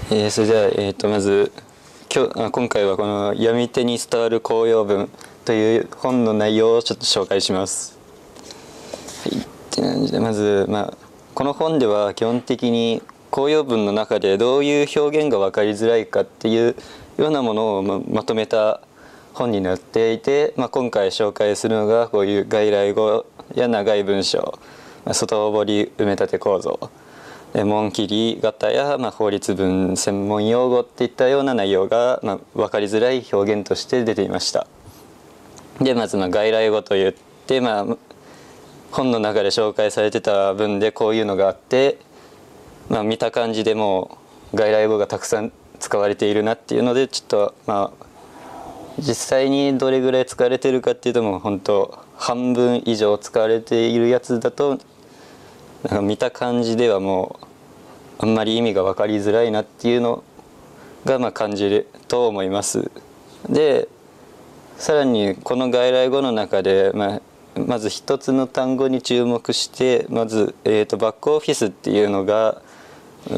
それでは、まず今回はこの「読み手に伝わる公用文」という本の内容をちょっと紹介します。はい、って感じでまず、この本では基本的に公用文の中でどういう表現が分かりづらいかっていうようなものをまとめた本になっていて、今回紹介するのがこういう外来語や長い文章、外堀埋め立て構造、紋切り型や法律文専門用語っていったような内容が分かりづらい表現として出ていました。でまず外来語といって、本の中で紹介されてた文でこういうのがあって、見た感じでもう外来語がたくさん使われているなっていうので、ちょっと実際にどれぐらい使われているかっていうともう本当半分以上使われているやつだと見た感じではもうあんまり意味が分かりづらいなっていうのが感じると思います。でさらにこの外来語の中で、まず一つの単語に注目して、まず、バックオフィスっていうのが、こ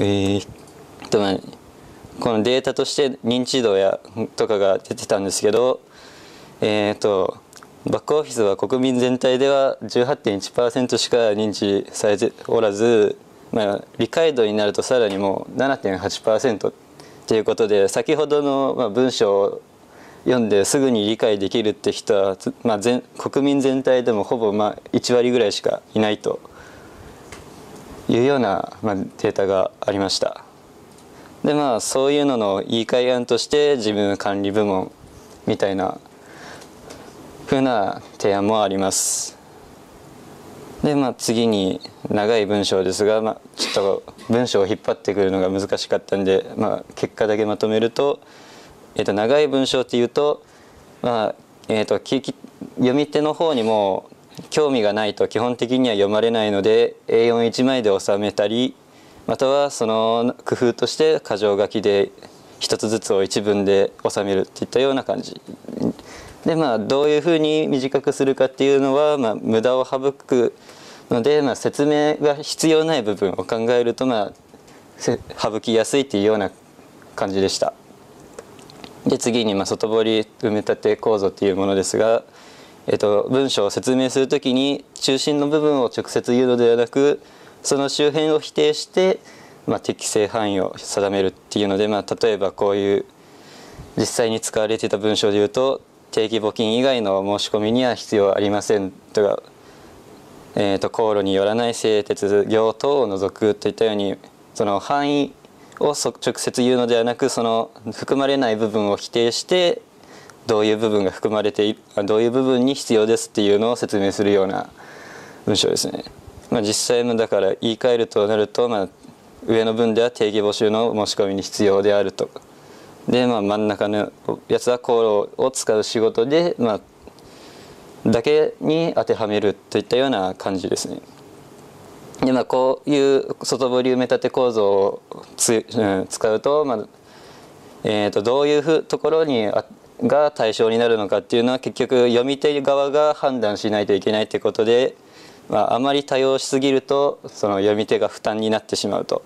のデータとして認知度とかが出てたんですけど、バックオフィスは国民全体では 18.1% しか認知されておらず、理解度になるとさらにもう 7.8% ということで、先ほどの文章を読んですぐに理解できるって人は、国民全体でもほぼ1割ぐらいしかいないというようなデータがありました。でそういうのの言い換え案として事務管理部門みたいなふうな提案もあります。で次に長い文章ですが、ちょっと文章を引っ張ってくるのが難しかったんで、結果だけまとめると、長い文章っていうと、読み手の方にも興味がないと基本的には読まれないので A41 枚で収めたり、またはその工夫として箇条書きで一つずつを一文で収めるっていったような感じで、どういうふうに短くするかっていうのは、無駄を省くので、説明が必要ない部分を考えると省きやすいっていうような感じでした。で次に外堀埋め立て構造っていうものですが、文章を説明するときに中心の部分を直接言うのではなく、その周辺を否定して、適正範囲を定めるっていうので、例えばこういう実際に使われていた文章でいうと、定期募金以外の申し込みには必要ありませんとか、航路によらない製鉄業等を除くといったように、その範囲を直接言うのではなく、その含まれない部分を否定してどういう部分が含まれてどういう部分に必要ですっていうのを説明するような文章ですね。実際もだから言い換えるとなると、上の文では定義募集の申し込みに必要であると。で、真ん中のやつは航路を使う仕事で、だけに当てはめるといったような感じですね。でこういう外堀埋め立て構造を使うと、どういうところが対象になるのかっていうのは結局読み手側が判断しないといけないということで、あまり多用しすぎるとその読み手が負担になってしまうと。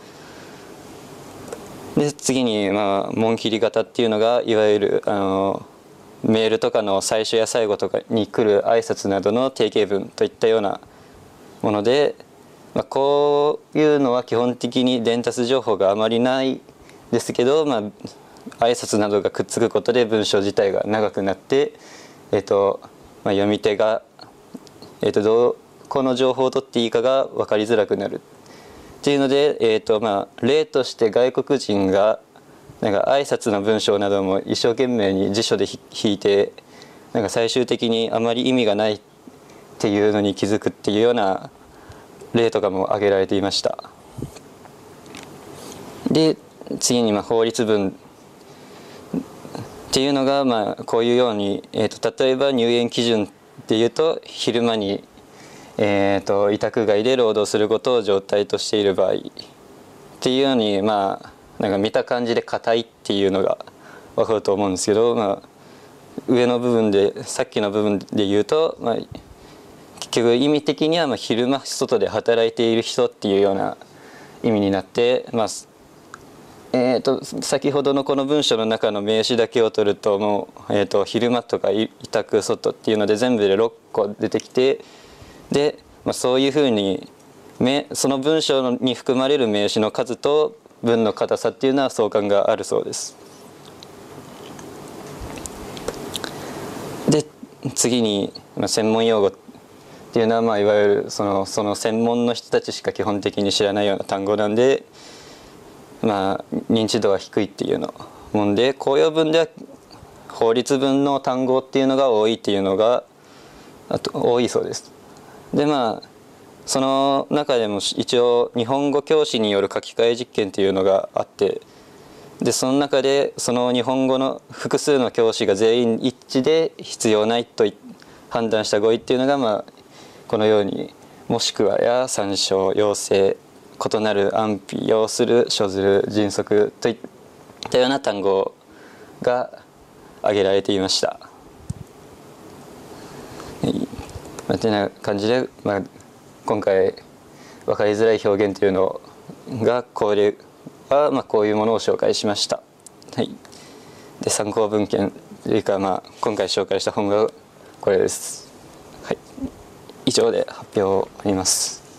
で次に紋切り型っていうのがいわゆるメールとかの最初や最後とかに来る挨拶などの定型文といったようなもので、こういうのは基本的に伝達情報があまりないですけど、挨拶などがくっつくことで文章自体が長くなって、読み手が、どこの情報を取っていいかが分かりづらくなるっていうので、例として外国人が挨拶の文章なども一生懸命に辞書で引いて最終的にあまり意味がないっていうのに気づくっていうような例とかも挙げられていました。で次に法律文っていうのがこういうように、例えば入園基準っていうと昼間に、委託外で労働することを常態としている場合っていうように見た感じで硬いっていうのが分かると思うんですけど、上の部分でさっきの部分で言うと、結局意味的には昼間外で働いている人っていうような意味になって、 先ほどのこの文章の中の名詞だけを取るともう、昼間とか委託外っていうので全部で6個出てきて、で、そういうふうにその文章に含まれる名詞の数と文の硬さっていうのは相関があるそうです。で次に、専門用語っていうのは、いわゆるその専門の人たちしか基本的に知らないような単語なんで、認知度は低いっていうのもんで、公用文では法律文の単語っていうのが多いっていうのが多いそうです。でその中でも一応日本語教師による書き換え実験っていうのがあって、でその中でその日本語の複数の教師が全員一致で必要ないと判断した語彙っていうのが、このように「もしくは」や「参照」「要請」「異なる」「安否」「要する」「所ずる」「迅速」といったような単語が挙げられていました。てな感じで、今回分かりづらい表現というのがこれはこういうものを紹介しました。はい、で参考文献というか、今回紹介した本がこれです。はい、以上で発表を終わります。